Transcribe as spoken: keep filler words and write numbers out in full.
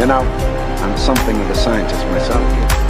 You know, I'm something of a scientist myself.